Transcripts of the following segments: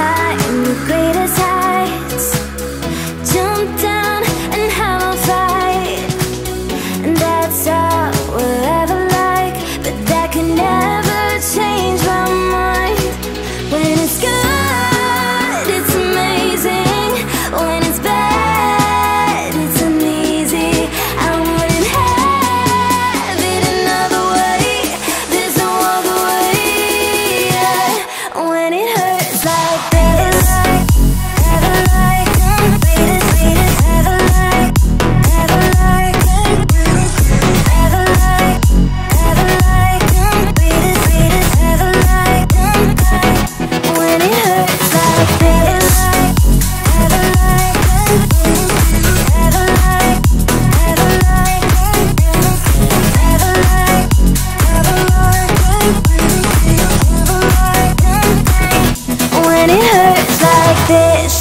climb the greatest heights, jump down and have a fight, and that's all we'll ever like. But that could never change my mind. When it's good, it's amazing. When it's bad, it's uneasy. I wouldn't have it another way. There's no other way. When it hurts like this, ever like, greatest, ever like, ever like, ever like, greatest, ever like. When it hurts like this, ever like, ever like, ever like, ever like, ever like. When it hurts like this,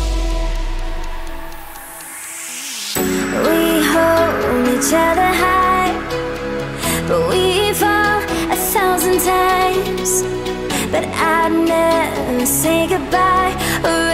we hold each other high, but we fall 1,000 times. But I'd never say goodbye or